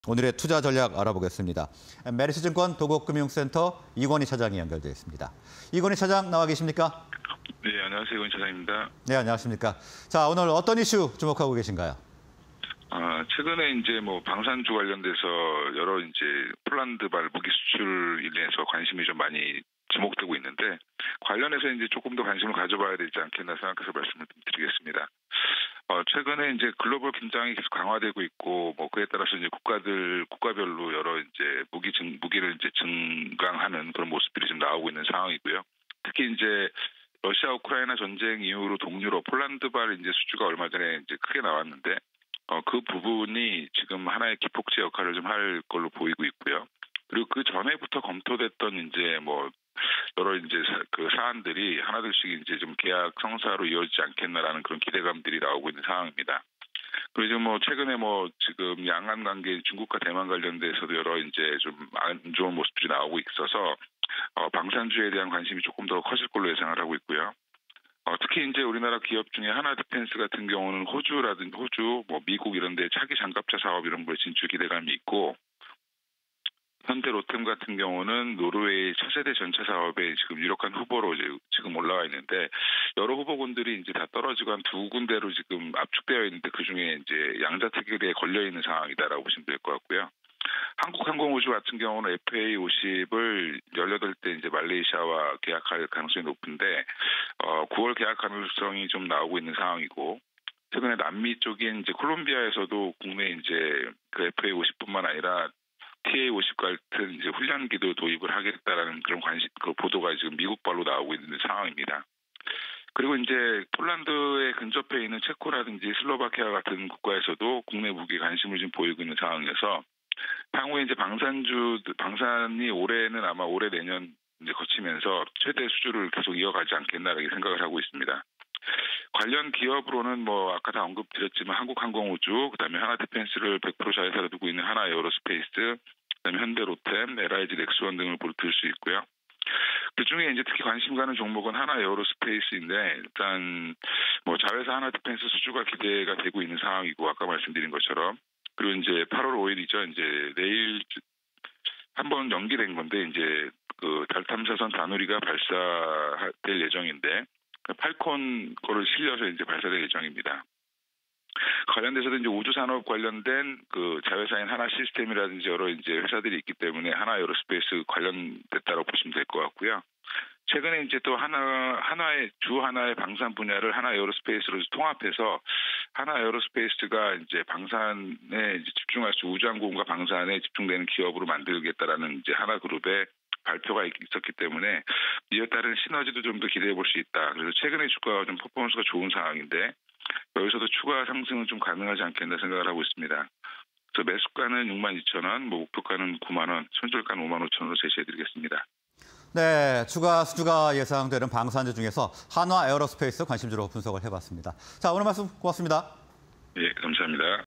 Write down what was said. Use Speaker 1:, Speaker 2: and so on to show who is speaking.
Speaker 1: 오늘의 투자 전략 알아보겠습니다. 메리츠증권 도곡금융센터 이건희 차장이 연결되어 있습니다. 이건희 차장 나와 계십니까?
Speaker 2: 네, 안녕하세요. 이건희 차장입니다.
Speaker 1: 네, 안녕하십니까. 자, 오늘 어떤 이슈 주목하고 계신가요?
Speaker 2: 최근에 이제 방산주 관련돼서 여러 이제 폴란드발 무기 수출 인해서 관심이 좀 많이 지목되고 있는데, 관련해서 이제 조금 더 관심을 가져봐야 되지 않겠나 생각해서 말씀을 드리겠습니다. 최근에 이제 글로벌 긴장이 계속 강화되고 있고, 그에 따라서 이제 국가별로 여러 이제 무기를 이제 증강하는 그런 모습들이 좀 나오고 있는 상황이고요. 특히 이제 러시아 우크라이나 전쟁 이후로 동유럽 폴란드발 이제 수주가 얼마 전에 이제 크게 나왔는데, 그 부분이 지금 하나의 기폭제 역할을 좀 할 걸로 보이고 있고요. 그리고 그 전에부터 검토됐던 이제 여러 이제 그 사안들이 하나둘씩 이제 좀 계약 성사로 이어지지 않겠나라는 그런 기대감들이 나오고 있는 상황입니다. 그리고 최근에 지금 양안 관계 중국과 대만 관련돼서도 여러 이제 좀 안 좋은 모습들이 나오고 있어서 방산주에 대한 관심이 조금 더 커질 걸로 예상을 하고 있고요. 특히 이제 우리나라 기업 중에 하나 디펜스 같은 경우는 호주, 미국 이런 데 차기 장갑차 사업 이런 거에 진출 기대감이 있고, 현대 로템 같은 경우는 노르웨이 차세대 전차 사업에 지금 유력한 후보로 지금 올라와 있는데, 여러 후보군들이 이제 다 떨어지고 한 두 군데로 지금 압축되어 있는데, 그 중에 이제 양자택일에 걸려 있는 상황이다라고 보시면 될 것 같고요. 한국항공우주 같은 경우는 FA50을 18대 이제 말레이시아와 계약할 가능성이 높은데, 9월 계약 가능성이 좀 나오고 있는 상황이고, 최근에 남미 쪽인 이제 콜롬비아에서도 국내 이제 그 FA50뿐만 아니라 TA50 같은 이제 훈련기도 도입을 하겠다라는 그런 그 보도가 지금 미국발로 나오고 있는 상황입니다. 그리고 이제 폴란드에 근접해 있는 체코라든지 슬로바키아 같은 국가에서도 국내 무기에 관심을 좀 보이고 있는 상황이어서, 향후에 이제 방산이 올해는 아마 올해 내년 이제 거치면서 최대 수주를 계속 이어가지 않겠나라고 생각을 하고 있습니다. 관련 기업으로는 아까 다 언급드렸지만 한국항공우주, 그다음에 하나디펜스를 100% 자회사로 두고 있는 하나에어로스페이스, 그다음에 현대로템, LIG, 넥스원 등을 들 수 있고요. 그 중에 이제 특히 관심 가는 종목은 하나에어로스페이스인데, 일단 자회사 하나디펜스 수주가 기대가 되고 있는 상황이고, 아까 말씀드린 것처럼. 그리고 이제 8월 5일이죠. 이제 내일 한번 연기된 건데, 이제 그 달 탐사선 다누리가 발사될 예정인데, 팔콘 거를 실려서 이제 발사될 예정입니다. 관련돼서도 이제 우주 산업 관련된 그 자회사인 하나 시스템이라든지 여러 이제 회사들이 있기 때문에 하나 에어로스페이스 관련됐다고 보시면 될 것 같고요. 최근에 이제 또 하나의 방산 분야를 하나 에어로스페이스로 통합해서 하나 에어로스페이스가 이제 방산에 이제 집중할 수, 우주항공과 방산에 집중되는 기업으로 만들겠다라는 이제 하나 그룹의 발표가 있었기 때문에 이에 따른 시너지도 좀 더 기대해 볼 수 있다. 그래서 최근에 주가가 좀 퍼포먼스가 좋은 상황인데, 여기서도 추가 상승은 좀 가능하지 않겠나 생각을 하고 있습니다. 그래서 매수가는 62,000원, 목표가는 9만 원, 손절가는 5만 5천 원으로 제시해드리겠습니다.
Speaker 1: 네, 추가 수주가 예상되는 방산주 중에서 한화 에어로스페이스 관심주로 분석을 해봤습니다. 자, 오늘 말씀 고맙습니다.
Speaker 2: 네, 감사합니다.